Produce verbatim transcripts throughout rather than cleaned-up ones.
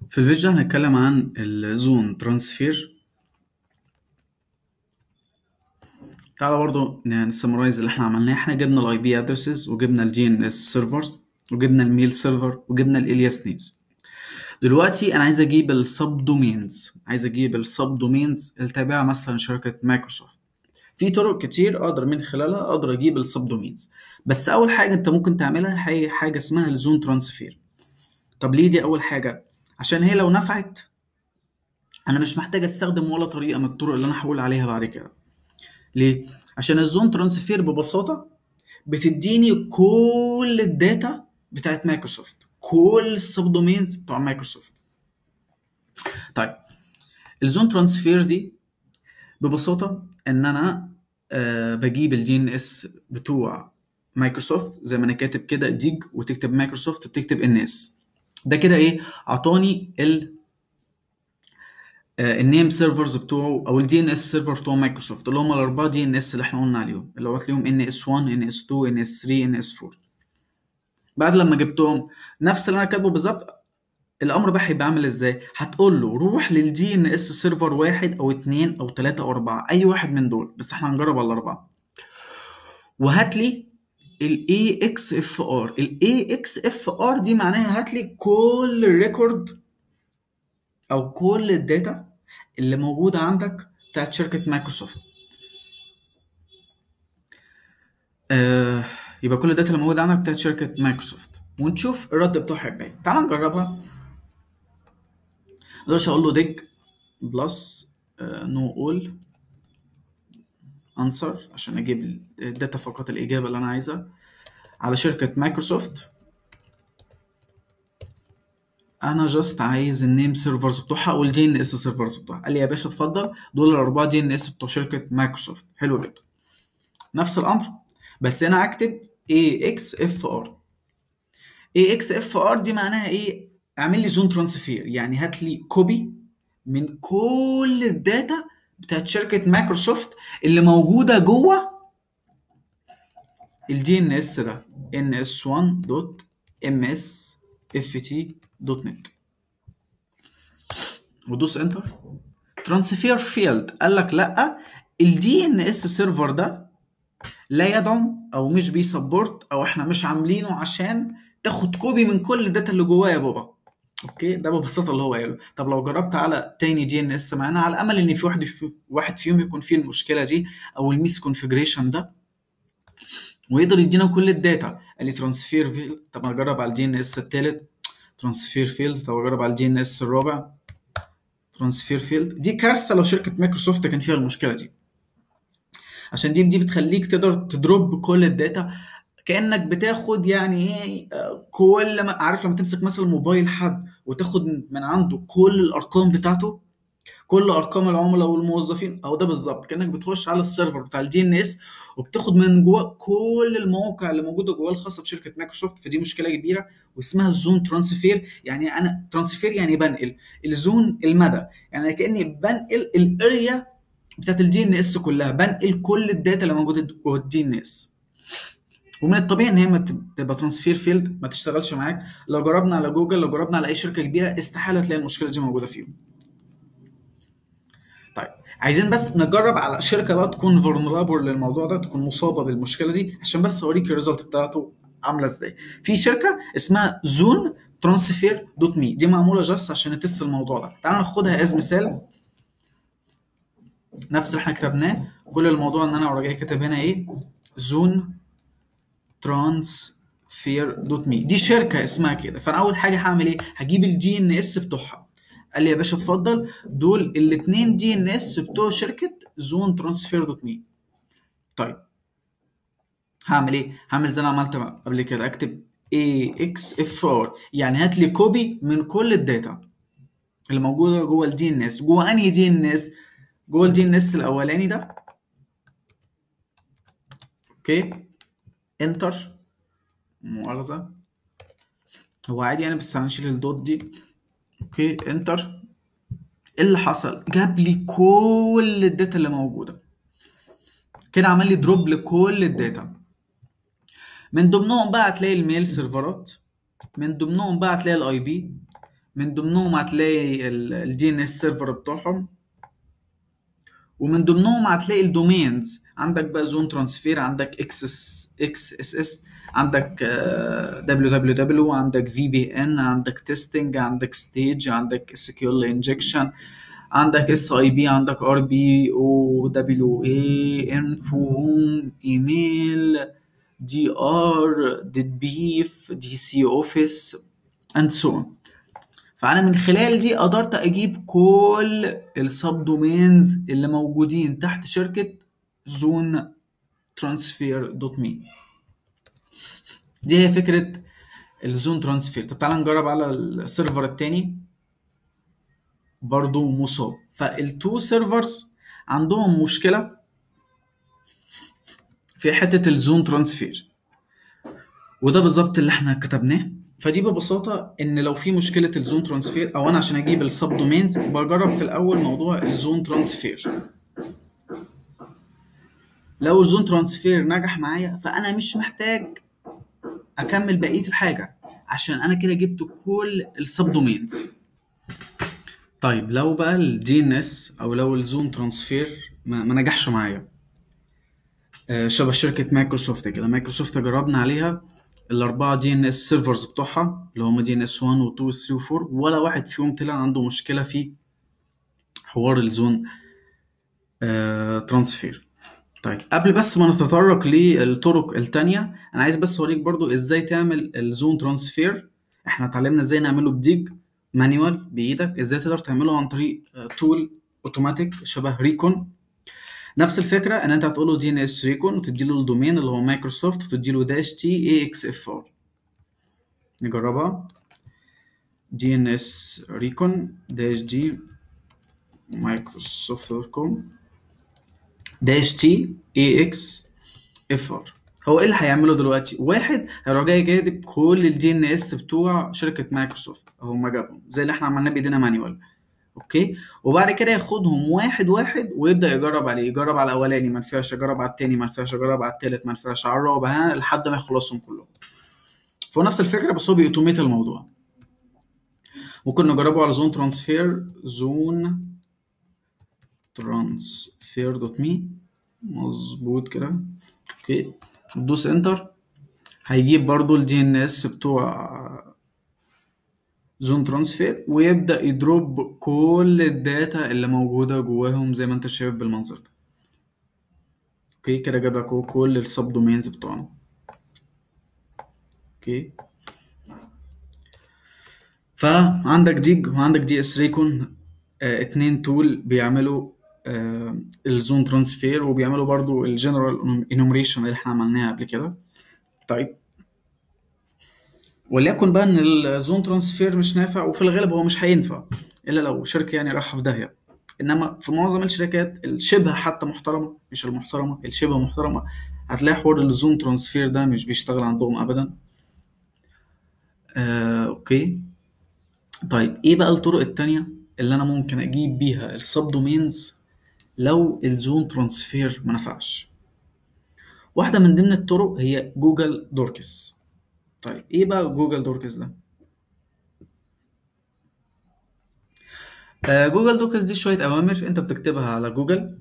في الفيديو ده هنتكلم عن الزون ترانسفير. تعالى برضو نسمرايز اللي احنا عملناه. احنا جبنا الاي بي ادرسز وجبنا الجي ان اس سيرفرز وجبنا الميل سيرفر وجبنا الالياس نيمز. دلوقتي انا عايز اجيب السب دومينز عايز اجيب السب دومينز التابعه مثلا شركه مايكروسوفت. في طرق كتير اقدر من خلالها اقدر اجيب السب دومينز، بس اول حاجه انت ممكن تعملها هي حاجه اسمها الزون ترانسفير. طب ليه دي اول حاجه؟ عشان هي لو نفعت انا مش محتاج استخدم ولا طريقه من الطرق اللي انا هقول عليها بعد كده. ليه؟ عشان الزون ترانسفير ببساطه بتديني كل الداتا بتاعت مايكروسوفت، كل السب دومينز بتوع مايكروسوفت. طيب الزون ترانسفير دي ببساطه ان انا أه بجيب الدي ان اس بتوع مايكروسوفت زي ما انا كاتب كده ديج، وتكتب مايكروسوفت وتكتب ان اس. ده كده ايه؟ اعطاني ال النيم سيرفرز بتوعه او الدي ان اس سيرفر بتوع مايكروسوفت اللي هم الاربعه دي ان اس اللي احنا قلنا عليهم، اللي هو تلاقيهم ان اس واحد ان اس اتنين ان اس تلاتة ان اس اربعة. بعد لما جبتهم نفس اللي انا كاتبه بالظبط، الامر بقى هيبقى عامل ازاي؟ هتقول له روح للدي ان اس سيرفر واحد او اتنين او تلاته او اربعه، اي واحد من دول، بس احنا هنجرب على الاربعه، وهات لي الاي اكس اف ار. الاي اكس اف ار دي معناها هات لي كل الريكورد او كل الداتا اللي موجوده عندك بتاعت شركه مايكروسوفت. آه يبقى كل الداتا اللي موجوده عندك بتاعت شركه مايكروسوفت، ونشوف الرد بتاعها يبقى ايه. تعال نجربها. اقدرش اقول له ديج بلس نو اول انسر عشان اجيب الداتا فقط الاجابه اللي انا عايزها على شركه مايكروسوفت. انا جاست عايز النيم سيرفرز بتوعها والدي ان اس سيرفرز بتوعها. قال لي يا باشا اتفضل، دول الاربعه دي ان اس بتوع شركه مايكروسوفت. حلو جدا. نفس الامر بس انا هكتب اي اكس اف ار. اي اكس اف ار دي معناها ايه؟ اعمل لي زون ترانسفير، يعني هات لي كوبي من كل الداتا بتاعت شركه مايكروسوفت اللي موجوده جوه الدي ان اس ده ان اس واحد دوت ام اس اف تي دوت نت، ودوس انتر. ترانسفير فيلد قال لك لا، الدي ان اس سيرفر ده لا يدعم او مش بيسبورت، او احنا مش عاملينه عشان تاخد كوبي من كل الداتا اللي جواه يا بابا. اوكي، ده ببساطه اللي هو قاله. طب لو جربت على تاني دي ان اس معانا، على امل ان في واحد في واحد فيهم يكون فيه المشكله دي او الميس كونفيجريشن ده ويقدر يدينا كل الداتا. قال لي ترانسفير فيلد. طب اجرب على الدي ان اس الثالث، ترانسفير فيلد. طب اجرب على الدي ان اس الرابع، ترانسفير فيلد. دي كارثه لو شركه مايكروسوفت كان فيها المشكله دي، عشان دي دي بتخليك تقدر تدروب كل الداتا كانك بتاخد يعني ايه، آه، كل ما عارف لما تمسك مثلا موبايل حد وتاخد من عنده كل الارقام بتاعته، كل ارقام العملاء والموظفين، او ده بالظبط كانك بتخش على السيرفر بتاع الدي ان اس وبتاخد من جواه كل المواقع اللي موجوده جواه الخاصه بشركه مايكروسوفت. فدي مشكله كبيره واسمها الزون ترانسفير. يعني انا ترانسفير يعني بنقل، الزون المدى، يعني كاني بنقل الاريا بتاعت الدي ان اس كلها، بنقل كل الداتا اللي موجوده جوه الدي ان اس. ومن الطبيعي ان هي ما تبقى ترانسفير فيلد ما تشتغلش معاك. لو جربنا على جوجل، لو جربنا على اي شركه كبيره، استحاله تلاقي المشكله دي موجوده فيهم. طيب عايزين بس نجرب على شركه بقى تكون فولنربل للموضوع ده، تكون مصابه بالمشكله دي، عشان بس اوريك الريزلت بتاعته عامله ازاي. في شركه اسمها زون ترانسفير دوت مي، دي معموله جاست عشان نتست الموضوع ده. تعال ناخدها از مثال، نفس اللي احنا كتبناه. كل الموضوع ان انا ورا جاي كاتب هنا ايه، زون ترانسفير دوت مي. دي شركه اسمها كده. فانا اول حاجه هعمل ايه؟ هجيب الجي ان اس بتوعها. قال لي يا باشا اتفضل، دول الاثنين دي ان اس بتوع شركه زون ترانسفير دوت مي. طيب هعمل ايه؟ هعمل زي اللي عملت قبل كده، اكتب اي اكس اف ار، يعني هات لي كوبي من كل الداتا اللي موجوده جوه الدي ان اس. جوه انهي دي ان اس؟ جوه الدي ان اس الاولاني ده. اوكي، انتر. مؤاخذه، هو عادي يعني، بس هنشيل الدوت دي. اوكي انتر. ايه اللي حصل؟ جاب لي كل الداتا اللي موجوده كده، عمل لي دروب لكل الداتا. من ضمنهم بقى هتلاقي الميل سيرفرات، من ضمنهم بقى هتلاقي الاي بي، من ضمنهم هتلاقي الدي ان اس سيرفر بتوعهم، ومن ضمنهم هتلاقي الدومينز. عندك بقى زون ترانسفير، عندك اكس اس اكس اس اس، عندك دبليو دبليو دبليو، عندك في بي ان، عندك تيستنج، عندك ستيج، عندك اس كيو ال انجكشن، عندك اس اي بي، عندك ار بي او دبليو اي، انفو، هوم، ايميل، دي ار، ديد بيف، دي سي اوفيس، اند سو. فانا من خلال دي قدرت اجيب كل السب دومينز اللي موجودين تحت شركه زون ترانسفير دوت مي. دي هي فكره الزون ترانسفير. طب تعالى نجرب على السيرفر التاني، برضو مصاب. فالتو سيرفرز عندهم مشكله في حته الزون ترانسفير، وده بالظبط اللي احنا كتبناه. فدي ببساطه ان لو في مشكله الزون ترانسفير، او انا عشان اجيب السب دومينز بجرب في الاول موضوع الزون ترانسفير. لو الزون ترانسفير نجح معايا فانا مش محتاج اكمل بقيه الحاجه، عشان انا كده جبت كل السب دومينز. طيب لو بقى الدي ان اس او لو الزون ترانسفير ما, ما نجحش معايا، آه شبه شركه مايكروسوفت كده. مايكروسوفت جربنا عليها الاربعه دي ان اس سيرفرز بتوعها اللي هم دي ان اس واحد و اتنين و تلاتة و اربعة، ولا واحد فيهم طلع عنده مشكله في حوار الزون آه ترانسفير. طيب قبل بس ما نتطرق للطرق التانية، انا عايز بس اوريك برضو ازاي تعمل الزون ترانسفير. احنا اتعلمنا ازاي نعمله بديج مانيوال بايدك، ازاي تقدر تعمله عن طريق تول اوتوماتيك شبه ريكون. نفس الفكرة ان انت هتقول له دي ان اس ريكون وتدي له الدومين اللي هو مايكروسوفت وتدي له داش تي اي اكس اف ار. نجربها. دي ان اس ريكون داش دي مايكروسوفت دوت كوم داش تي اي اكس اف ار. هو ايه اللي هيعمله دلوقتي؟ واحد هيروح جاي جايب كل الدي ان اس بتوع شركه مايكروسوفت اهو، ما جابهم زي اللي احنا عملناه بايدينا مانيوال. اوكي، وبعد كده ياخدهم واحد واحد ويبدا يجرب عليه. يجرب على الاولاني ما نفعش، يجرب على التاني ما نفعش، يجرب على التالت ما نفعش، على الرابع، ها، لحد ما يخلصهم كلهم. فهو نفس الفكره بس هو بيأوتوميت الموضوع. ممكن نجربه على زون ترانسفير، زون ترانسفير دوت مي. مظبوط كده. اوكي، دوس انتر. هيجيب برضو الدي ان اس بتوع زون ترانسفير ويبدأ يدروب كل الداتا اللي موجودة جواهم زي ما انت شايف بالمنظر ده. اوكي كده جاب لك كل السب دومينز بتوعنا. اوكي، فعندك ديج وعندك دي اس ريكون، اه اتنين تول بيعملوا اه الزون ترانسفير وبيعملوا برضو الجنرال انومريشن اللي احنا عملناها قبل كده. طيب وليكن بقى ان الزون ترانسفير مش نافع، وفي الغالب هو مش هينفع الا لو شركه يعني رايحه في داهيه. انما في معظم الشركات الشبه حتى محترمه، مش المحترمه، الشبه محترمه، هتلاقي حوار الزون ترانسفير ده مش بيشتغل عندهم ابدا. آه، اوكي. طيب ايه بقى الطرق التانية اللي انا ممكن اجيب بيها السب دومينز لو الزون ترانسفير ما نفعش؟ واحده من ضمن الطرق هي جوجل دوركس. طيب ايه بقى جوجل دوركس ده؟ آه، جوجل دوكرز دي شوية أوامر أنت بتكتبها على جوجل،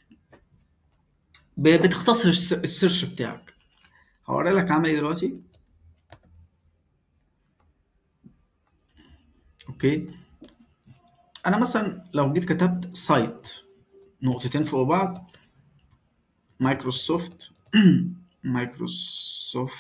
ب- بتختصر الس- السيرش بتاعك. هوري لك عامل ايه دلوقتي. اوكي، انا مثلا لو جيت كتبت سايت نقطتين فوق بعض مايكروسوفت مايكروسوفت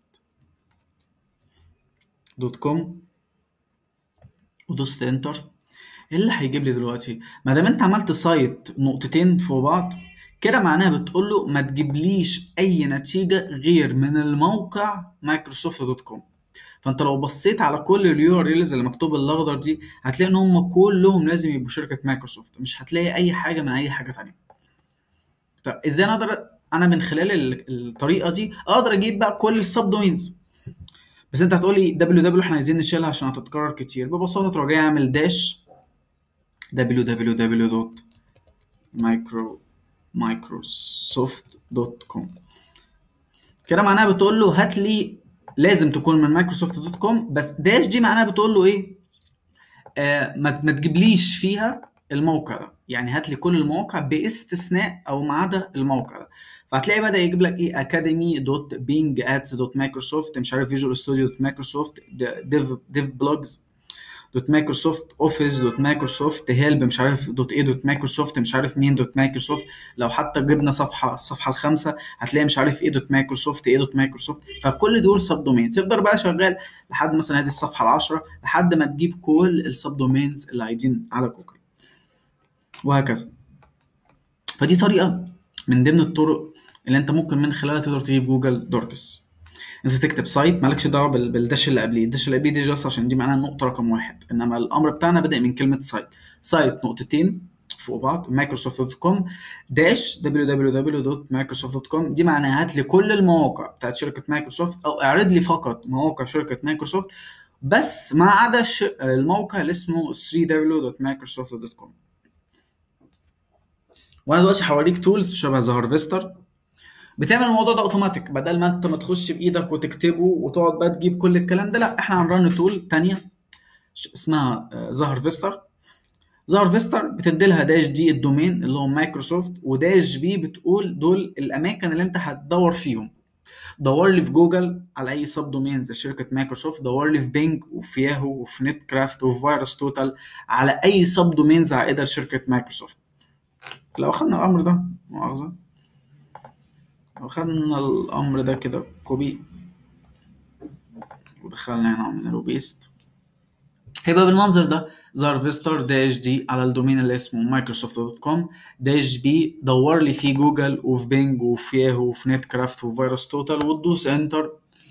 دوت كوم ودوست انتر، ايه اللي هيجيب لي دلوقتي؟ ما دام انت عملت سايت نقطتين فوق بعض كده معناها بتقول له ما تجيبليش اي نتيجة غير من الموقع مايكروسوفت دوت كوم. فانت لو بصيت على كل اليو ار ايلز اللي مكتوب الاخضر دي هتلاقي ان هم كلهم لازم يبقوا شركه مايكروسوفت، مش هتلاقي اي حاجه من اي حاجه تانية. طب ازاي انا اقدر انا من خلال ال- الطريقه دي اقدر اجيب بقى كل السب دومينز؟ بس انت هتقولي دبليو دبليو احنا عايزين نشيلها عشان هتتكرر كتير. ببساطه تروح جاي اعمل داش دبليو دبليو دبليو دوت مايكرو مايكروسوفت دوت كوم. كده معناها بتقول له هات لي، لازم تكون من مايكروسوفت دوت كوم، بس داش دي معناها بتقول له ايه؟ آه ما ما تجيبليش فيها الموقع ده، يعني هات لي كل المواقع باستثناء او ما عدا الموقع ده. فهتلاقي بدأ يجيب لك ايه اكاديمي دوت بينج ادز دوت مايكروسوفت، مش عارف فيجوال ستوديو دوت مايكروسوفت، ديف ديف بلوجز دوت مايكروسوفت، اوفيس دوت مايكروسوفت، هيلب مش عارف دوت ايه دوت مايكروسوفت، مش عارف مين دوت مايكروسوفت. لو حتى جبنا صفحه الصفحه الخامسه هتلاقي مش عارف ايه دوت مايكروسوفت ايه دوت مايكروسوفت. فكل دول سب دومينز، تفضل بقى شغال لحد مثلا هذه الصفحه العشرة لحد ما تجيب كل السب دومينز اللي عايزين على جوجل، وهكذا. فدي طريقه من ضمن الطرق اللي انت ممكن من خلالها تقدر تجيب جوجل دوركس. انت تكتب سايت مالكش دعوه بال- بالداش اللي قبليه، الداش اللي قبليه دي جاست عشان دي معناها النقطه رقم واحد، انما الامر بتاعنا بدا من كلمه سايت. سايت نقطتين فوق بعض مايكروسوفت دوت كوم داش دبليو دبليو دبليو دوت مايكروسوفت دوت كوم، دي معناها هات لي كل المواقع بتاعت شركه مايكروسوفت او اعرض لي فقط مواقع شركه مايكروسوفت بس ما عدا الش- الموقع اللي اسمه ثري دبليو دوت مايكروسوفت دوت كوم. وانا دلوقتي هوريك تولز شبه ذا هارفستر بتعمل الموضوع ده اوتوماتيك، بدل ما انت ما تخش بايدك وتكتبه وتقعد بقى تجيب كل الكلام ده. لا، احنا هنرن تول تانية ش- اسمها ظهر فيستر. ظهر فيستر بتدي لها داش دي الدومين اللي هو مايكروسوفت، وداش بي بتقول دول الاماكن اللي انت هتدور فيهم. دور لي في جوجل على اي سب دومينز لشركه مايكروسوفت، دور لي في بينج وفي ياهو وفي نت كرافت وفي فيروس توتال على اي سب دومينز عائده لشركه مايكروسوفت. لو اخدنا الامر ده مؤاخذه، لو خدنا الامر ده كده كوبي ودخلنا هنا عملنا له بيست، هيبقى بالمنظر ده. ظهر فيستر داش دي على الدومين اللي اسمه مايكروسوفت دوت كوم، داش بي دور لي في جوجل وفي بينج وفي ياهو وفي نت كرافت وفي فيروس توتال وتدوس انتر.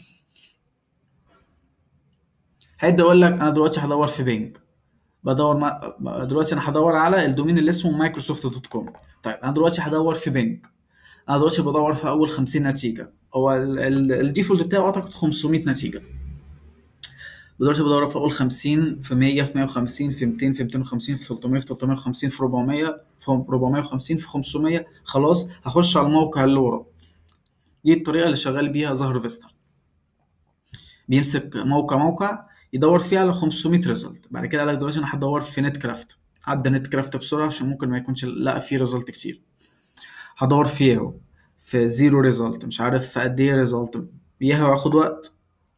هيبدا يقول لك انا دلوقتي هدور في بينج، بدور ما... دلوقتي انا هدور على الدومين اللي اسمه مايكروسوفت دوت كوم. طيب انا دلوقتي هدور في بينج، انا دلوقتي بدور في اول خمسين نتيجه، هو ال- ال- الديفولت بتاعه اعتقد خمسمية نتيجه. دلوقتي بدور في اول خمسين، في مية، في مية وخمسين، في ميتين، في ميتين وخمسين، في تلتمية، في تلتمية وخمسين، في اربعمية، في اربعمية وخمسين، في خمسمية. خلاص هخش على الموقع اللي ورا. دي الطريقه اللي شغال بيها ظهر فيستر، بيمسك موقع موقع يدور فيه على خمسمية ريزلت. بعد كده قال لك دلوقتي انا هدور في نت كرافت، عدى نت كرافت بسرعه عشان ممكن ما يكونش لقى فيه ريزلت كتير. هدور فيه اهو في زيرو ريزلت، مش عارف في قد ايه ريزلت، ياهو هياخد وقت.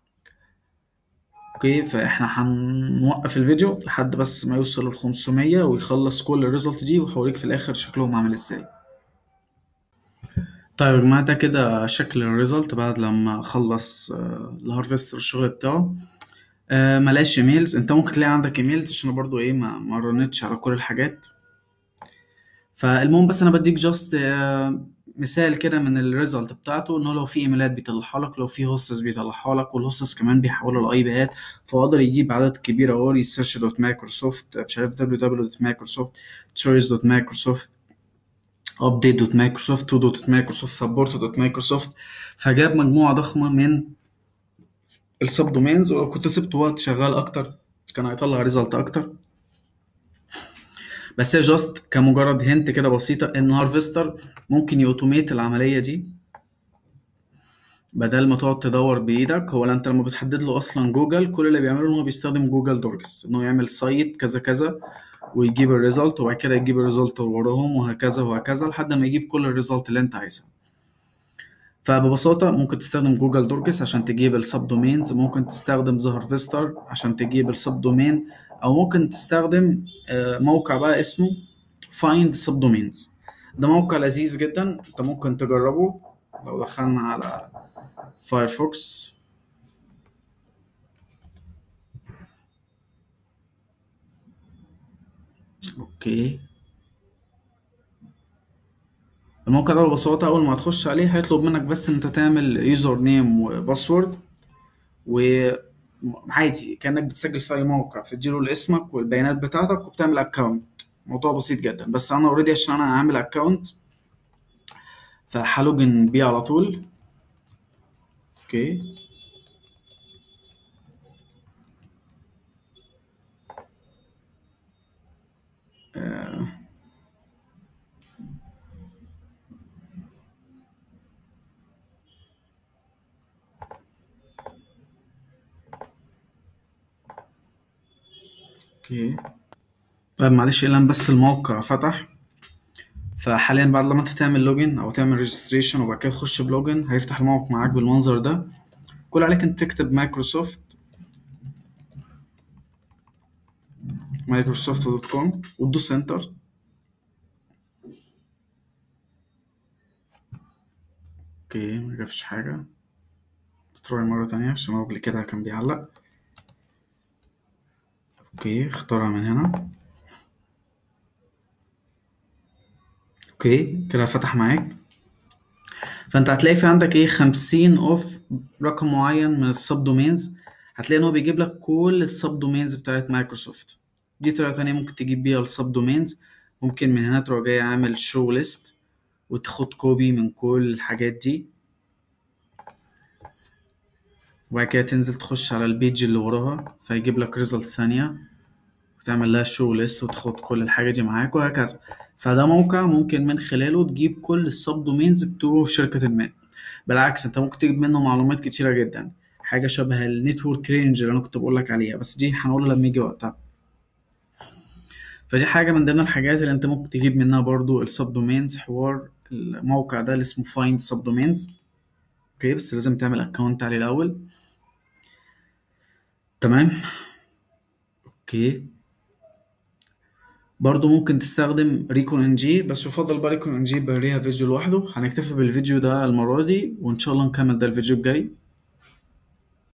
اوكي، فاحنا هنوقف الفيديو لحد بس ما يوصل ل خمسمية ويخلص كل الريزلت دي، وهوريك في الاخر شكلهم عامل ازاي. طيب يا جماعه، ده كده شكل الريزلت بعد لما خلص آه، الهارفستر الشغل بتاعه. آه، ملاش ايميلز، انت ممكن تلاقي عندك ايميلز عشان أنا برضو ايه ما ما رنتش على كل الحاجات. فالمهم بس انا بديك جاست مثال كده من الريزلت بتاعته، انه لو في ايميلات بيطلعها لك، لو في هوستس بيطلعها لك، والهوستس كمان بيحولوا لاي بيات. فهو قدر يجيب عدد كبير اهو، ريسيرش دوت مايكروسوفت، مش عارف دبليو دبليو دوت مايكروسوفت، تشويس دوت مايكروسوفت، ابديت دوت مايكروسوفت، تو دوت مايكروسوفت، سبورت دوت مايكروسوفت. فجاب مجموعه ضخمه من السب دومينز، ولو كنت سبت وقت شغال اكتر كان هيطلع ريزلت اكتر. بس هي جاست كمجرد هنت كده بسيطه ان هارفستر ممكن يوتوميت العمليه دي، بدل ما تقعد تدور بايدك. هو انت لما بتحدد له اصلا جوجل، كل اللي بيعمله ان هو بيستخدم جوجل دوركس، انه يعمل سايت كذا كذا ويجيب الريزلت، وبعد كده يجيب الريزلت وراهم، وهكذا وهكذا لحد ما يجيب كل الريزلت اللي انت عايزها. فببساطة ممكن تستخدم جوجل دوركس عشان تجيب السب دومينز، ممكن تستخدم ظهر فيستر عشان تجيب السب دومين، او ممكن تستخدم آه، موقع بقى اسمه فايند سب دومينز. ده موقع لذيذ جدا، انت ممكن تجربه. لو دخلنا على فايرفوكس، اوكي، الموقع ده ببساطة أول ما هتخش عليه هيطلب منك بس إن أنت تعمل يوزر نيم وباسورد، وعادي كأنك بتسجل في أي موقع، تديله اسمك والبيانات بتاعتك وبتعمل أكونت. موضوع بسيط جدا، بس أنا أوريدي عشان أنا عامل أكونت فهلوجن بيه على طول. أوكي، آه. اوكي. طيب معلش اعلان، بس الموقع فتح، فحاليا بعد لما انت تعمل لوجن او تعمل ريجستريشن وبعد كده تخش بلوجن هيفتح الموقع معاك بالمنظر ده. كل عليك انت تكتب مايكروسوفت مايكروسوفت دوت كوم وتدوس انتر. اوكي ما جابش حاجة، تراي مرة تانية عشان هو قبل كده كان بيعلق. اوكي اختارها من هنا. اوكي كده فتح معاك. فانت هتلاقي في عندك ايه خمسين اوف رقم معين من السب دومينز. هتلاقي ان هو بيجيب لك كل السب دومينز بتاعت مايكروسوفت. دي طريقة تانية ممكن تجيب بيها السب دومينز. ممكن من هنا تروح جاي عامل شو ليست وتاخد كوبي من كل الحاجات دي، وبعد كده تنزل تخش على البيج اللي وراها فيجيب لك ريزلت ثانية وتعمل لها شو ليست وتاخد كل الحاجة دي معاك وهكذا. فده موقع ممكن من خلاله تجيب كل السب دومينز بتوع شركة ما. بالعكس انت ممكن تجيب منه معلومات كتيرة جدا، حاجة شبه النتورك رينج اللي انا كنت بقولك عليها، بس دي هنقوله لما يجي وقتها. فدي حاجة من ضمن الحاجات اللي انت ممكن تجيب منها برضو السب دومينز. حوار الموقع ده اللي اسمه فايند سب دومينز. اوكي بس لازم تعمل اكونت عليه الاول. تمام. اوكي برضو ممكن تستخدم ريكون ان جي، بس يفضل بقى ريكون ان جي بقى ليها فيديو لوحده. هنكتفي بالفيديو ده المرة دي وان شاء الله نكمل ده الفيديو الجاي.